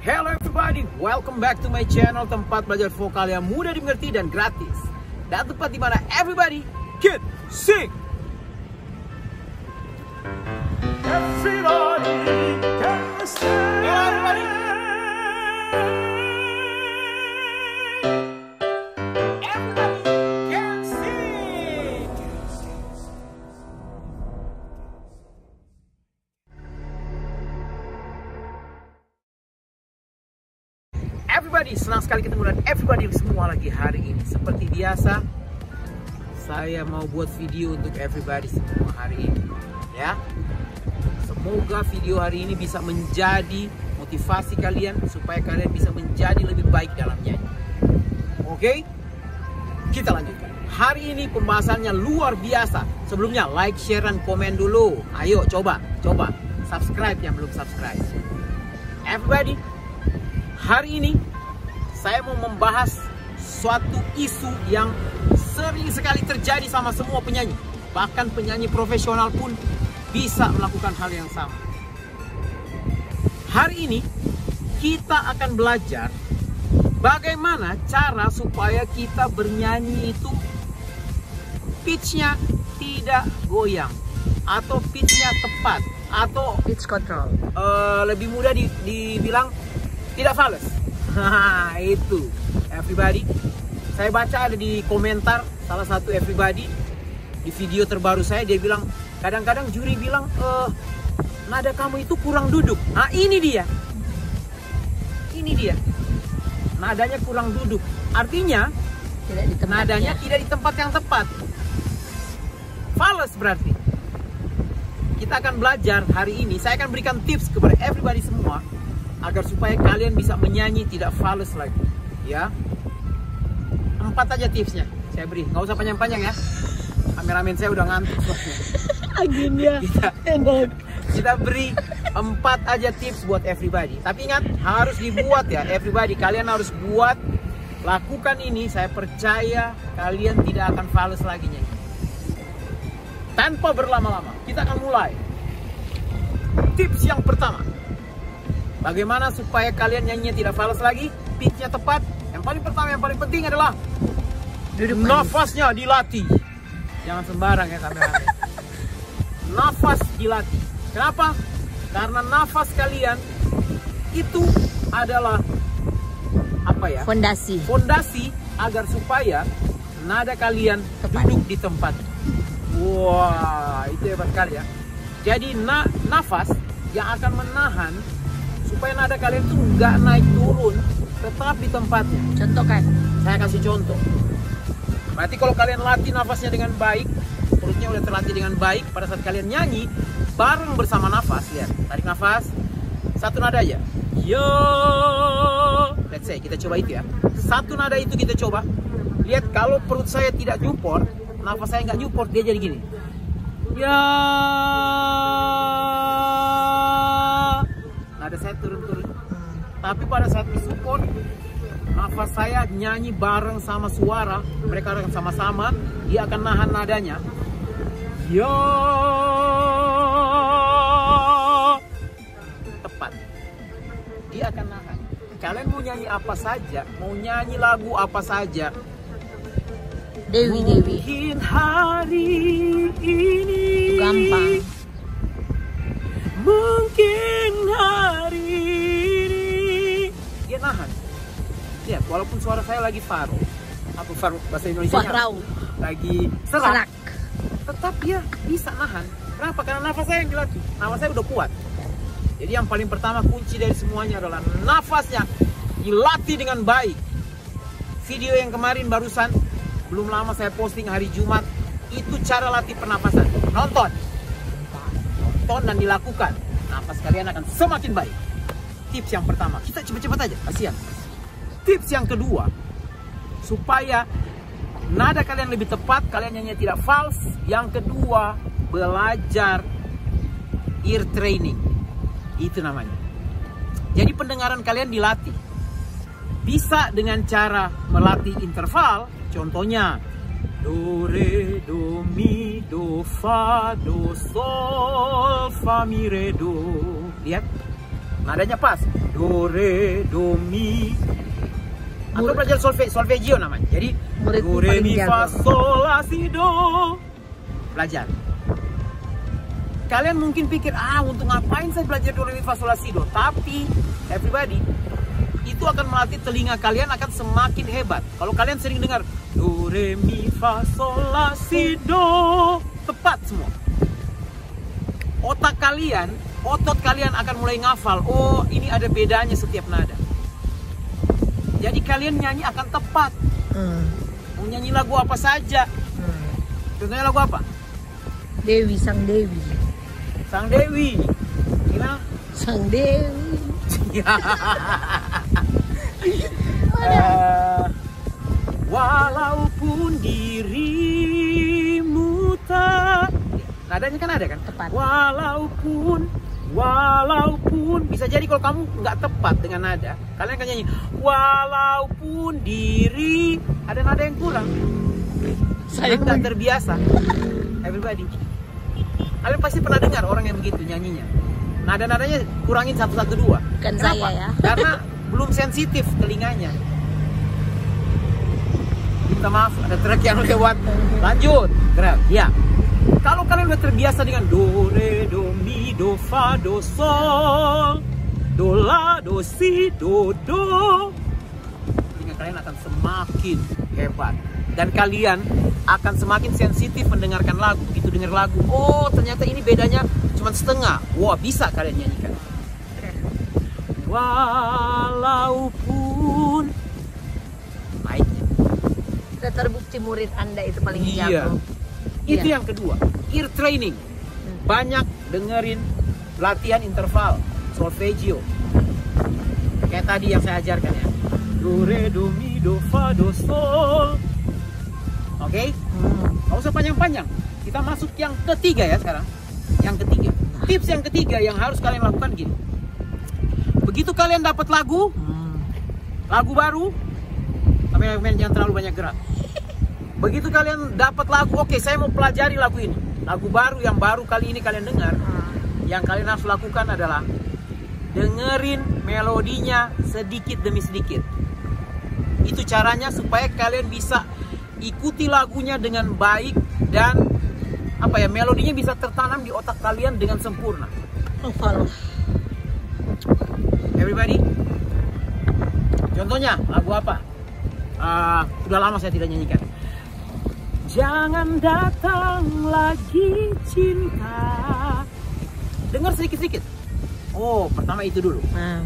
Hello everybody, welcome back to my channel, tempat belajar vokal yang mudah dimengerti dan gratis. Dan tempat di mana everybody can sing. Everybody can sing. Everybody. Everybody, senang sekali ketemu dan everybody semua lagi hari ini. Seperti biasa, saya mau buat video untuk everybody semua hari ini, ya. Semoga video hari ini bisa menjadi motivasi kalian supaya kalian bisa menjadi lebih baik dalam nyanyi. Oke? Kita lanjutkan. Hari ini pembahasannya luar biasa. Sebelumnya like, share, dan komen dulu. Ayo coba subscribe yang belum subscribe. Everybody, hari ini saya mau membahas suatu isu yang sering sekali terjadi sama semua penyanyi. Bahkan penyanyi profesional pun bisa melakukan hal yang sama. Hari ini kita akan belajar bagaimana cara supaya kita bernyanyi itu pitch-nya tidak goyang atau pitch-nya tepat atau pitch control. Lebih mudah dibilang tidak fals. Itu everybody. Saya baca ada di komentar salah satu everybody di video terbaru saya, dia bilang kadang-kadang juri bilang nada kamu itu kurang duduk. Nah ini dia nadanya kurang duduk, artinya nadanya tidak di tempat yang tepat, fals berarti. Kita akan belajar hari ini, saya akan berikan tips kepada everybody semua agar supaya kalian bisa menyanyi tidak fals lagi, ya. 4 aja tipsnya saya beri, nggak usah panjang-panjang ya. Kameramen saya udah ngantuk. Aginnya kita beri 4 aja tips buat everybody. Tapi ingat, harus dibuat ya everybody. Kalian harus buat, lakukan ini. Saya percaya kalian tidak akan fals lagi nyanyi. Tanpa berlama-lama, kita akan mulai. Tips yang pertama, bagaimana supaya kalian nyanyinya tidak fals lagi, pitch-nya tepat. Yang paling pertama, yang paling penting adalah duduk nafasnya dilatih. Jangan sembarang ya kameramen. Nafas dilatih. Kenapa? Karena nafas kalian itu adalah apa ya? Fondasi agar supaya nada kalian tepat, duduk di tempat. Wah, itu hebat sekali ya. Jadi nafas yang akan menahan supaya nada kalian tuh nggak naik turun, tetap di tempatnya. Contoh kan? Saya kasih contoh. Berarti kalau kalian latih nafasnya dengan baik, perutnya udah terlatih dengan baik, pada saat kalian nyanyi bareng bersama nafas, lihat, tarik nafas, satu nada aja. Yo, let's say kita coba itu ya. Satu nada itu kita coba. Lihat, kalau perut saya tidak nyuport, nafas saya nggak nyuport, dia jadi gini. Ya, nada saya turun-turun. Tapi pada saat support, nafas saya nyanyi bareng sama suara, mereka akan sama-sama, dia akan nahan nadanya. Ya, tepat. Dia akan nahan. Kalian mau nyanyi apa saja, mau nyanyi lagu apa saja. Dewi. Mungkin hari ini gampang. Mungkin hari ini dia nahan. Lihat, walaupun suara saya lagi faro, atau faro bahasa Indonesia lagi serak, tetap dia bisa nahan. Kenapa? Karena nafas saya yang dilatih. Nafas saya udah kuat. Jadi yang paling pertama, kunci dari semuanya adalah nafasnya dilatih dengan baik. Video yang kemarin barusan, belum lama saya posting hari Jumat, itu cara latih pernapasan. Nonton dan dilakukan, nafas kalian akan semakin baik. Tips yang pertama, kita cepet-cepet aja, kasihan. Tips yang kedua, supaya nada kalian lebih tepat, kalian nyanyi tidak fals. Yang kedua, belajar ear training. Itu namanya. Jadi pendengaran kalian dilatih. Bisa dengan cara melatih interval. Contohnya, do, re, do, mi, do, fa, do, sol, fa, mi, re, do. Lihat. nadanya pas. Do, re, do, mi. Atau belajar solfeggio namanya. Jadi do, re, mi, fa, sol, la, si, do. Belajar. Kalian mungkin pikir, untuk ngapain saya belajar do, re, mi, fa, sol, la, si, do. Tapi, everybody, itu akan melatih telinga kalian akan semakin hebat. Kalau kalian sering dengar do, re, mi, fa, sol, la, si, do, tepat semua. Otot kalian akan mulai ngafal. Oh, ini ada bedanya setiap nada. Jadi kalian nyanyi akan tepat. Mau nyanyi lagu apa saja. Contohnya lagu apa? Dewi, Sang Dewi. Sang Dewi. Gimana? Sang Dewi. Walaupun dirimu tak, nadanya kan ada kan? Tepat. Walaupun bisa jadi kalau kamu nggak tepat dengan nada, kalian akan nyanyi walaupun diri ada nada yang kurang. Saya nggak terbiasa. Everybody, kalian pasti pernah dengar orang yang begitu nyanyinya. Nada-nadanya kurangin 1, 1, 2. Bukan Kenapa? saya ya. Karena belum sensitif telinganya. Minta maaf, ada truk yang lewat. Lanjut, gerak. Ya. Kalau kalian udah terbiasa dengan do, re, do, mi, do, fa, do, sol, do, la, do, si, do, telinga kalian akan semakin hebat. Dan kalian akan semakin sensitif mendengarkan lagu. Begitu dengar lagu, oh ternyata ini bedanya cuma setengah. Wah, bisa kalian nyanyikan. Walaupun baiknya. Sudah terbukti murid Anda itu paling jago. Itu yang kedua, ear training. Banyak dengerin latihan interval, solfeggio. Kayak tadi yang saya ajarkan ya. Do, re, do, mi, do, fa, do, sol. Oke? Nggak usah panjang-panjang. Kita masuk yang ketiga ya sekarang. Yang ketiga. Tips yang ketiga yang harus kalian lakukan gini. Begitu kalian dapat lagu baru, tapi jangan terlalu banyak gerak. Begitu kalian dapat lagu, oke, saya mau pelajari lagu ini. Lagu baru yang baru kali ini kalian dengar. Yang kalian harus lakukan adalah dengerin melodinya sedikit demi sedikit. Itu caranya supaya kalian bisa ikuti lagunya dengan baik dan melodinya bisa tertanam di otak kalian dengan sempurna. Everybody, contohnya lagu apa? Sudah lama saya tidak nyanyikan. Jangan datang lagi cinta. Dengar sedikit-sedikit. Oh, pertama itu dulu.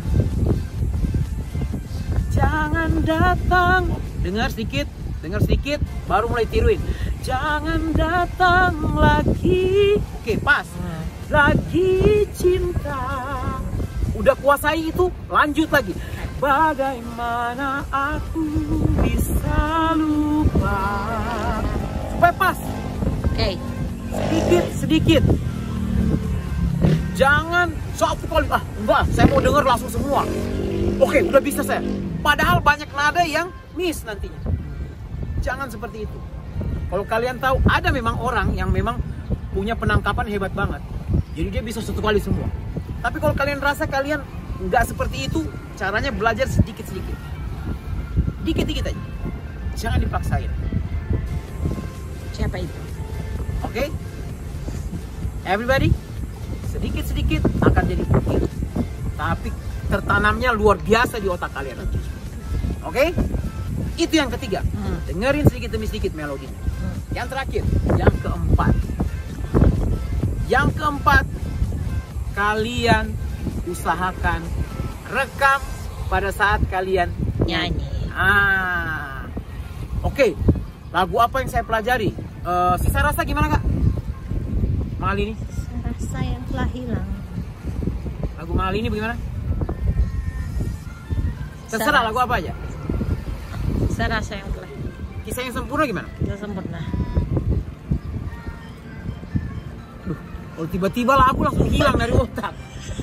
Jangan datang. Dengar sedikit, baru mulai tiruin. Jangan datang lagi. Oke, pas. Lagi cinta. Udah kuasai itu, lanjut lagi. Bagaimana aku bisa lupa. Supaya pas. Oke. Sedikit. Jangan satu kali, enggak, saya mau denger langsung semua. Oke, udah bisa saya. Padahal banyak nada yang miss nantinya. Jangan seperti itu. Kalau kalian tahu, ada memang orang yang memang punya penangkapan hebat banget. Jadi dia bisa satu kali semua. Tapi kalau kalian rasa kalian nggak seperti itu, caranya belajar sedikit-sedikit. Dikit-dikit aja. Jangan dipaksain. Siapa itu? Oke? Everybody, sedikit-sedikit akan jadi begitu. Tapi tertanamnya luar biasa di otak kalian. Oke? Itu yang ketiga. Dengerin sedikit demi sedikit melodinya. Yang terakhir, yang keempat. Yang keempat, kalian usahakan rekam pada saat kalian Nyanyi. Oke. Lagu apa yang saya pelajari? Sisa Rasa gimana, Kak? Mahal ini? Sisa Rasa yang telah hilang. Lagu Mahal ini bagaimana? Terserah lagu apa aja. Sisa Rasa yang telah hilang. Kisah yang sempurna gimana? Tidak sempurna. Kalau tiba-tiba lagu langsung hilang dari otak.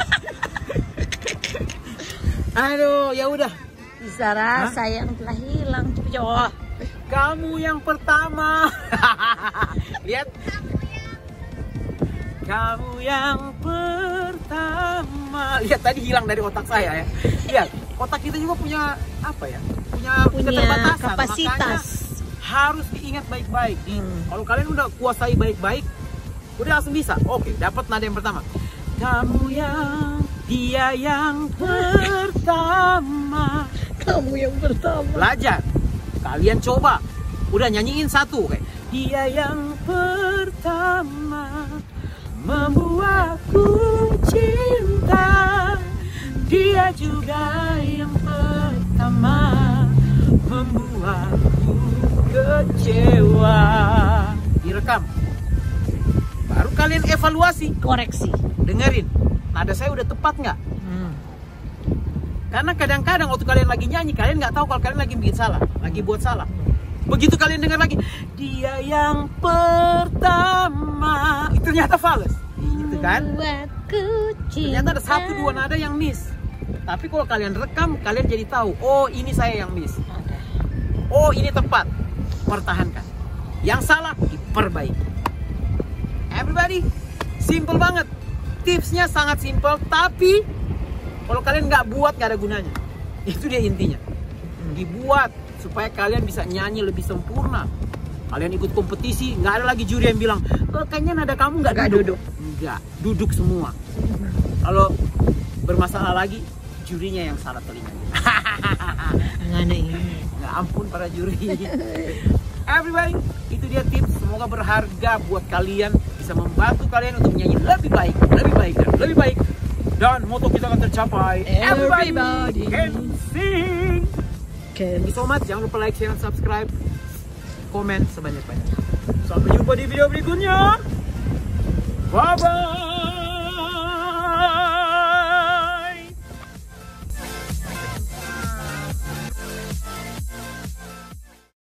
Aduh, ya udah. Sisa Rasa yang telah hilang. Coba. Kamu yang pertama. Lihat. Kamu yang pertama. Lihat tadi hilang dari otak saya ya. Lihat, otak kita juga punya apa ya? Punya keterbatasan. Kapasitas. Makanya harus diingat baik-baik. Kalau kalian udah kuasai baik-baik, udah langsung bisa. Oke, dapat nada yang pertama. Kamu yang, dia yang pertama. Kamu yang pertama. Belajar. Kalian coba. Udah nyanyiin satu kayak. Dia yang pertama membuatku cinta. Dia juga yang pertama membuatku kecewa. Direkam. Baru kalian evaluasi. Koreksi. Dengerin. Nada saya udah tepat nggak? Karena kadang-kadang waktu kalian lagi nyanyi, kalian nggak tahu kalau kalian lagi bikin salah, lagi buat salah. Begitu kalian dengar lagi, dia yang pertama, itu ternyata fals, gitu kan? Ternyata ada 1-2 nada yang miss. Tapi kalau kalian rekam, kalian jadi tahu, oh ini saya yang miss, oh ini tepat, pertahankan. Yang salah diperbaiki. Everybody, simple banget. Tipsnya sangat simple, tapi kalau kalian nggak buat, nggak ada gunanya. Itu dia intinya. Dibuat supaya kalian bisa nyanyi lebih sempurna. Kalian ikut kompetisi, nggak ada lagi juri yang bilang, kayaknya nada kamu nggak duduk. Nggak, duduk semua. Kalau bermasalah lagi, jurinya yang salah telinganya. Nggak, ampun para juri. Everybody, itu dia tips. Semoga berharga buat kalian, bisa membantu kalian untuk menyanyi lebih baik, lebih baik, dan lebih baik. Dan moto kita akan tercapai. Everybody can sing. Thank you so much. Jangan lupa like, share, dan subscribe. Komen sebanyak-banyaknya. Sampai jumpa di video berikutnya. Bye-bye.